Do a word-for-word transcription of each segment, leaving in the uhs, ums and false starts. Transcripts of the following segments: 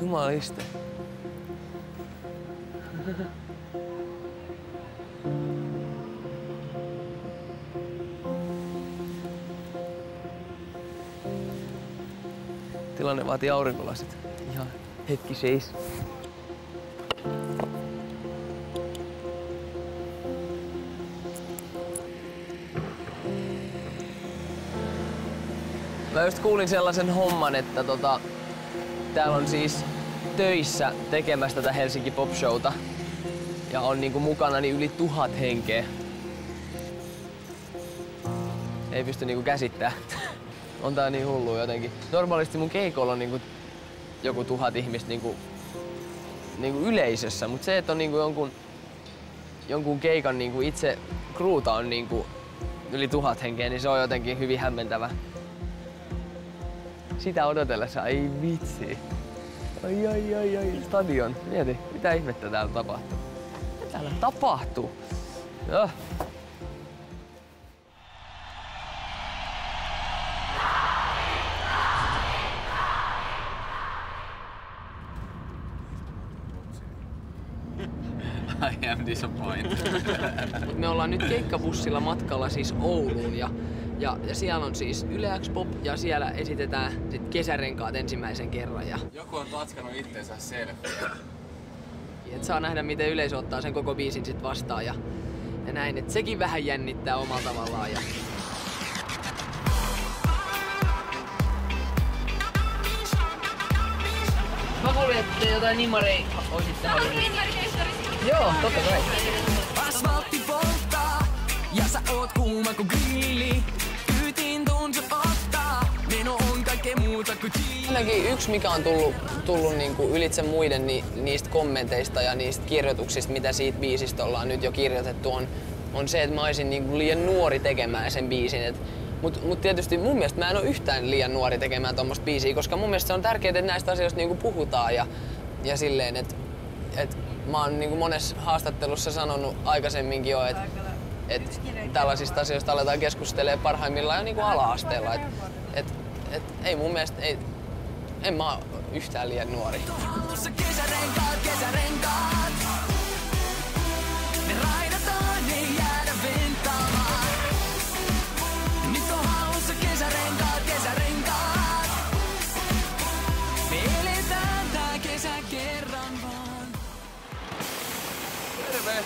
Jumaliste. Tilanne vaatii aurinkolasit. Ihan hetki seis. Mä just kuulin sellaisen homman, että tota, täällä on siis töissä tekemässä tätä Helsinki Pop Showta. Ja on niinku mukana niin yli tuhat henkeä. Ei pysty niinku käsittämään. On tää niin hullu jotenkin. Normaalisti mun keikolla on niinku joku tuhat ihmistä niinku, niinku yleisössä, mutta se, että on niinku jonkun, jonkun keikan niinku itse kruuta on niinku yli tuhat henkeä, niin se on jotenkin hyvin hämmentävä. Sitä odotellessa, ei vitsi. Ai ai ai ai, stadion. Mieti, mitä ihmettä täällä tapahtuu. Mitä täällä tapahtuu? Joo. I am disappointed. Me ollaan nyt keikkabussilla matkalla siis Ouluun ja, ja, ja siellä on siis Yle X Pop ja siellä esitetään sit kesärenkaat ensimmäisen kerran. Ja joku on tatskannut itteensä selfieä. Et saa nähdä miten yleisö ottaa sen koko biisin sit vastaan ja, ja näin, et sekin vähän jännittää omalla tavallaan. Ja mä kuulin, että jotain nimmareja oisitte halunnut. Joo, totta kai. Asfaltti polttaa ja sä oot kuuma kuin grilli. Kyytiin tuntut ottaa, meno on kaikkea muuta kuin chill. Ainakin yksi mikä on tullut, tullut niinku ylitse muiden ni, niistä kommenteista ja niistä kirjoituksista, mitä siitä biisistä ollaan nyt jo kirjoitettu, on, on se, että mä olisin niinku liian nuori tekemään sen biisin. Et, mut, mut tietysti mun mielestä mä en ole yhtään liian nuori tekemään tommoista biisiä, koska mun mielestä se on tärkeää, että näistä asioista niinku puhutaan ja, ja silleen, että et, mä oon niinku monessa haastattelussa sanonut aikaisemminkin jo, että et tällaisista asioista aletaan keskustelemaan parhaimmillaan jo niinku ala-asteella. Et, et, et, ei mun mielestä, ei, en mä oo yhtään liian nuori. Kesärenkaat, kesärenkaat. Me raidataan, ei jäädä ventaamaan. Nyt on haussa kesärenkaat, kesärenkaat. Me eletään tää kesä kerran vaan. Terve!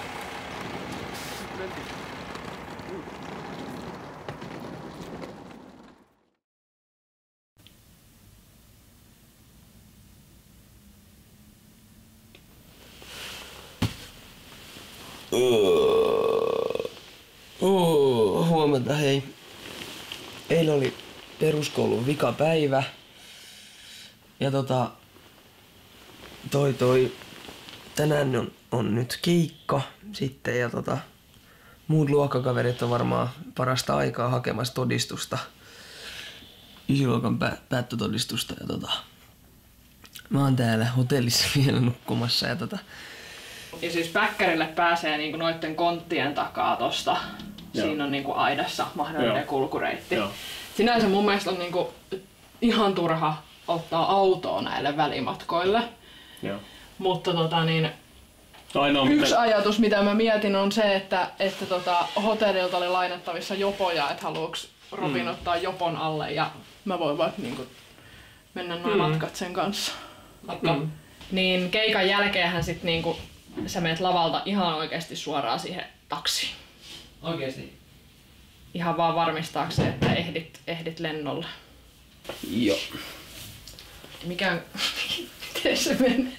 Oh, huomenta, hei. Eilen oli peruskoulun vikapäivä. Ja tota... Toi toi... Tänään on, on nyt keikka sitten ja tota... Muut luokkakaverit on varmaan parasta aikaa hakemassa todistusta. Ysiluokan pä- päättötodistusta ja tota... Mä oon täällä hotellissa vielä nukkumassa ja tota... Ja siis päkkärille pääsee niinku noitten konttien takaa tosta. Joo. Siinä on niinku aidassa mahdollinen Joo. kulkureitti. Joo. Sinänsä mun mielestä on niinku ihan turha ottaa autoa näille välimatkoille. Joo. Mutta tota niin, Ainoa, yksi mitä... ajatus mitä mä mietin on se, että, että tota, hotellilta oli lainattavissa jopoja, että haluuks Robin mm. ottaa jopon alle ja mä voin vaikka niinku mennä noin mm. matkat sen kanssa. Mm. Niin keikan jälkeenhän sit niinku sä menet lavalta ihan oikeesti suoraan siihen taksiin. Oikeesti? Ihan vaan varmistaakseen, että ehdit, ehdit lennolle. Joo. Mikä... Miten se menee?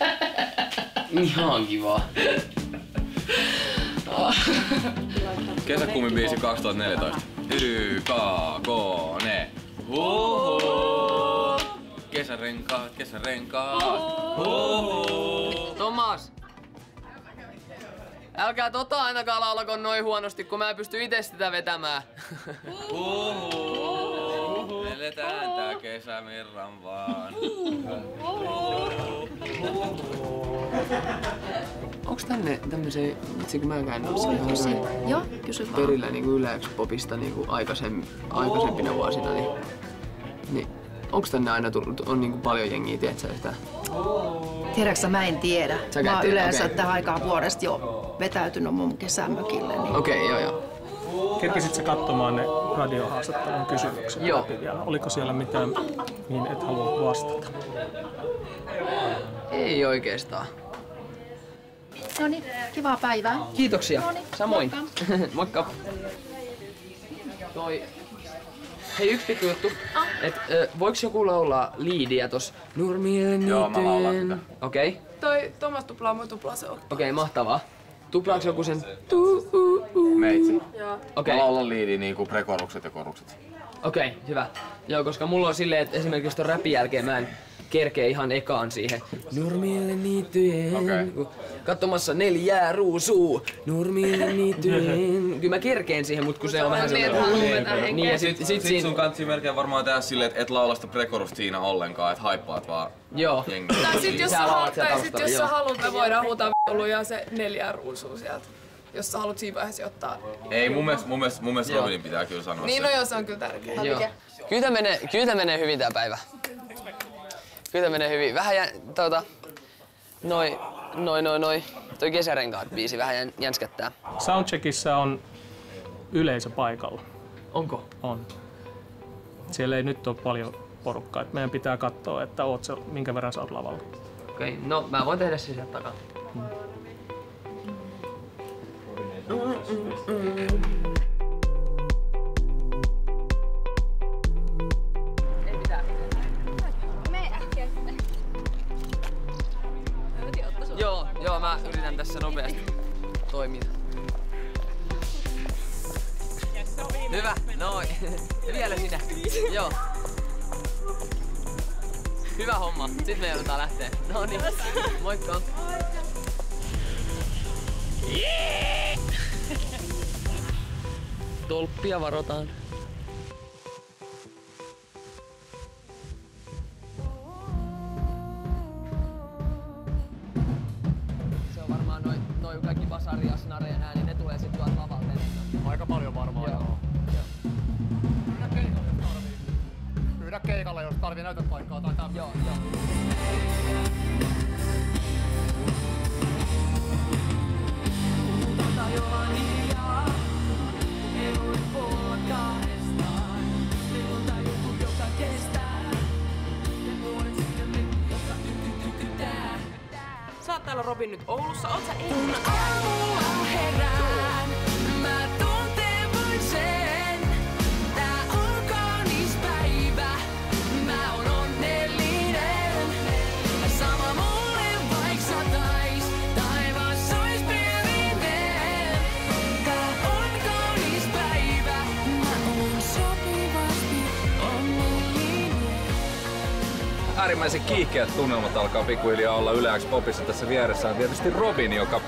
Ihan kiva. Kesäkuumin biisi kaksituhattaneljätoista. Ykakone. Hoho. Kesärenkaat, kesärenkaat. Hoho. Tomas! Älkää tota ainakaan laulako noin huonosti, kun mä en pysty itse sitä vetämään. Hoho. Eletään tää kesämirran vaan. Onks tänne tämmösen, itse kun mä en ole ihan Kysy. Joo, kysy vaan. perillä niinku Yle X Popista niinku aikaisemmin, aikaisempina vuosina, niin, niin Onks tänne aina tullut, on niinku paljon jengiä, tiedätkö yhtään? Tiedätkö, mä en tiedä. Sä mä oon tiedä, yleensä okay. tähän aikaan vuodesta jo vetäytynyt mun kesämökille. Niin... Okei, okay, joo joo. Kerkisit sä katsomaan ne radiohaastattelun kysymykset? Joo. Läpi? Ja oliko siellä mitään, mihin et halua vastata? Ei oikeastaan. No niin, kivaa päivää. Kiitoksia. Noniin, Samoin. Moikka. Toi. Hei, yksi pikku juttu. Ah. Et, ö, voiks joku laulaa liidiä tos Nurmien niityjen? Joo, mä laulan sitä. Okei. Okay. Toi Tomas tuplaa, mun tuplaa se ottaa. Okei, okay, mahtavaa. Tuplaaks joku sen tuu uu uu? Meitsi. Joo. Okei. Mä laulan liidiä niinku prekorukset ja korukset. Okei, okay, hyvä. Joo, koska mulla on silleen, että esimerkiksi ton räpin jälkeen mä en kerkee ihan ekaan siihen. Nurmille niityjen. Okay. Katsomassa neljää ruusuu. Nurmille niityjen. Kyllä mä kerkeen siihen, mut kun se on vähän sellainen. Niin, ja sit, sit, sit, sit sun kansi melkein varmaan tehdä silleen, et et laula sitä prekorusta siinä ollenkaan, et haippaat vaan joo. jengiä. Tai sit jos Sä sä, laulat haluat, siellä tai sit taustalla, jos joo. sä haluat, me voidaan huutaa v***luja se neljää ruusua sieltä. Jos sä haluat siinä vaiheessa ottaa. Ei, mun mielestä, mun mielestä, mun mielestä Joo. Robinin pitää kyllä sanoa Niin se. no joo, se on kyllä tärkeää. Joo. Kyllä tää menee, kyllä tää menee hyvin tää päivä. Kyllä tää menee hyvin. Vähän jä, tuota, noi, noi, noi, noi. Toi Kesärenkaat biisi vähän jän, jänskättää. Soundcheckissa on yleisö paikalla. Onko? On. Siellä ei nyt ole paljon porukkaa. Et meidän pitää katsoa, että oot sä, minkä verran sä oot lavalla. Okei, okay, no mä voin tehdä sen sieltä takaa. Mm. Joo, joo, mä yritän tässä nopeasti toimia. Hyvä, noin. Ja vielä sinä. Joo. Hyvä homma. Sitten me joudutaan lähteä. No niin. Moikka. Tolppia varotaan. Se on varmaan noin noi kaikki basari ja snareen ääni, ne tulee sit tuolta lavalta enemmän. Aika paljon varmaan, joo. joo. Pyydä keikalle, jos tarvii. Pyydä keikalle, jos tarvii näytöpaikkaa tai tämmöistä. Joo, joo. Sä oot täällä Robin nyt Oulussa, oot sä ei? Kun aamulla herään, mä tunteen sen. Tää on kaunis päivä, mä oon onnellinen. Sama mulle vaik satais, taivas ois pilvinen. Tää on kaunis päivä, mä oon sopivasti onnellinen. Äärimmäisen kiihkeät tunnelmat alkaa pikkuhiljaa olla Yle X Popissa. Tässä vieressä on tietysti Robin, joka...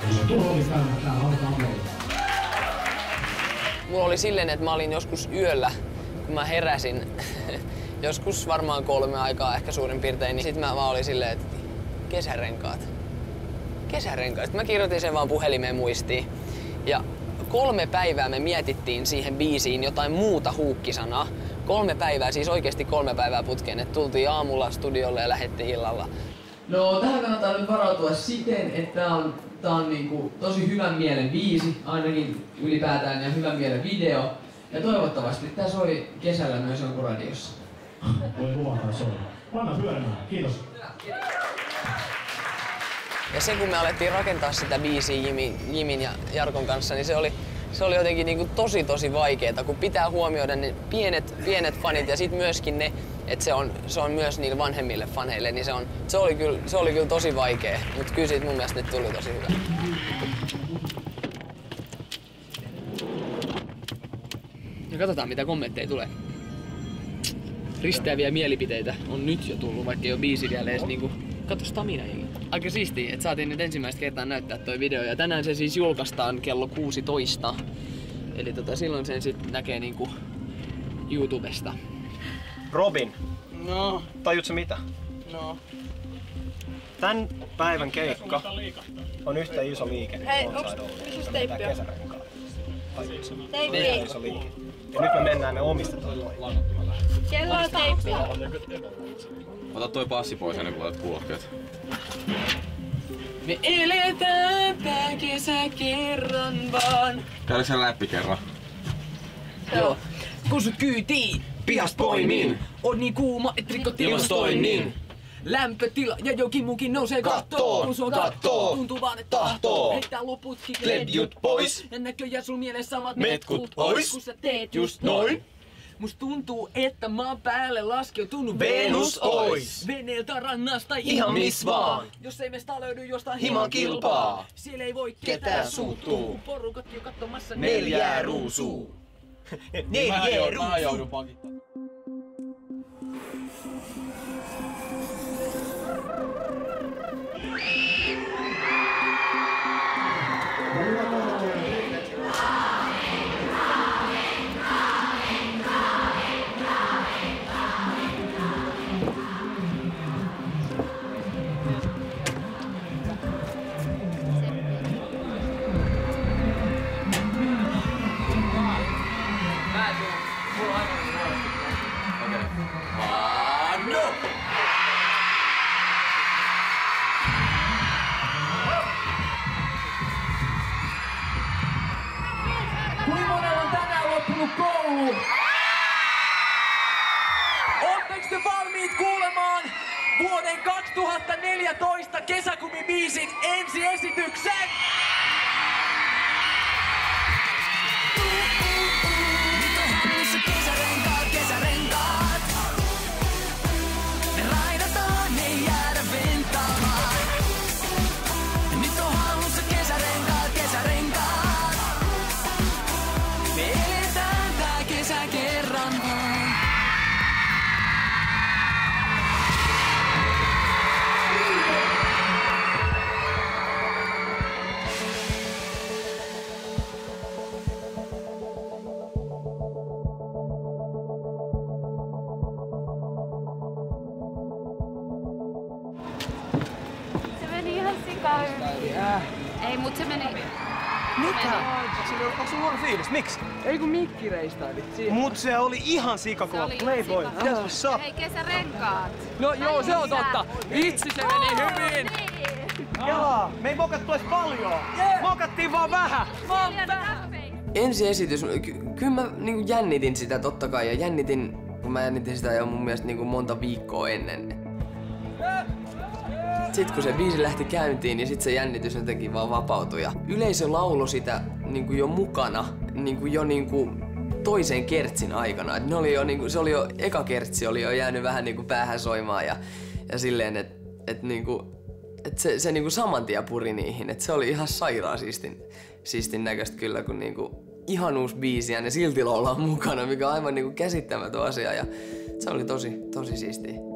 Mulla oli silleen, että mä olin joskus yöllä, kun mä heräsin, joskus varmaan kolme aikaa ehkä suurin piirtein, niin sit mä vaan olin silleen, että kesärenkaat. Kesärenkaat. Sitten mä kirjoitin sen vaan puhelimeen muistiin. Ja kolme päivää me mietittiin siihen biisiin jotain muuta huukkisanaa. Kolme päivää, siis oikeesti kolme päivää putkeen, että tultiin aamulla studiolle ja lähdettiin illalla. No tähän kannattaa nyt varautua siten, että tää on, tää on niinku tosi hyvän mielen biisi, ainakin ylipäätään, ja hyvän mielen video. Ja toivottavasti tää soi kesällä myös jonkun radiossa. Voi luvataan soida. Panna pyörimään, kiitos. Ja se kun me alettiin rakentaa sitä biisiä Jimin, Jimin ja Jarkon kanssa, niin se oli, se oli jotenkin niinku tosi tosi vaikeeta, kun pitää huomioida ne pienet, pienet fanit ja sit myöskin ne, että se on, se on myös niille vanhemmille faneille, niin se, on, se, oli kyllä, se oli kyllä tosi vaikea, mutta kyllä siitä mun mielestä nyt tuli tosi hyvä. Ja katsotaan mitä kommentteja tulee. Risteäviä mielipiteitä on nyt jo tullut, vaikka ei ole biisi vielä edes niinku... Kato stamina jengi. Aika siistiä, että saatiin nyt ensimmäistä kertaa näyttää toi video ja tänään se siis julkaistaan kello kuusitoista. Eli tota, silloin sen sit näkee niinku YouTubesta. Robin, No, tajutko mitä? no. Tän päivän keikka on yhtä iso liike. Hei, Outside onks- Oulu. missä Tää teippiä? kesärenkaat. Teippi. Ja nyt me mennään ne omista toivoihin. Kello on teippi. Ota toi passi pois ennen kuin laitat kuulokkeet. Me eletään tää kesä kerran vaan. Käydäänkö sen läppi kerran? Joo. Kun sut kyytiin, Pihast poimin. on niin kuuma, et rikot ilmastoinnin. Lämpötila ja jokin muukin nousee kattoon. Kun sua kattoo, tuntuu vaan et tahtoo. Heittää loputkin Ledjut pois. Ja näköjään sul mielessä samat Metkut ois. Kun sä teet Just noin. Musta tuntuu, että maan päälle laskeutunut Venus ois. Veneeltä rannasta Ihan miss vaan. Jos ei mestä löydy jostain Himan kilpaa. Siellä ei voi Ketään ketään suuttuu. suuttuu. Porukat jo katsomassa Neljää ruusuu. Neljä Mä joudun pakittamaan. Kuinka monella on tänään loppunut koulu? Ootteko te valmiit kuulemaan vuoden kaksituhattaneljätoista kesäkumibiisin ensiesityksen? Nyt on hallussa kesärenkaat, kesärenkaat. Ne raidataan, ei jäädä ventaamaan. Nyt on hallussa kesärenkaat, kesärenkaat. Me eletään tää kesä kerran vaan. Se meni ihan sikaa hyvin. Ei, mut se meni... Mitä? Onko sulla huono fiilis? Miksi? Ei kun Mikki reistailit siinä. Mut se oli ihan Se sikakova oli ihan Playboy. sikakova. Mitä se saa? Hei, kesärenkaat. No joo, se on totta. Vitsi, se meni hyvin. Niin. Kelaa! Me ei mokattu edes paljon! Mokattiin vaan vähän! Vaan vähän! Ensiesitys, ky- kyllä mä niinku jännitin sitä totta kai ja jännitin, kun mä jännitin sitä jo mun mielestä niinku monta viikkoa ennen. Sitten kun se biisi lähti käyntiin, niin sit se jännitys jotenkin vaan vapautui. Ja yleisö lauloi sitä niinku jo mukana niinku jo niinku toisen kertsin aikana. Et ne oli jo, niinku, se oli jo, eka kertsi oli jo jäänyt vähän niinku päähän soimaan ja, ja silleen, että et niinku, et se, se niinku saman tien puri niihin. Et se oli ihan sairaan siistin, siistin näköistä kyllä, kun niinku ihan uusi biisi ja ne silti laulaa mukana, mikä on aivan niinku käsittämätön asia. Ja se oli tosi, tosi siistiä.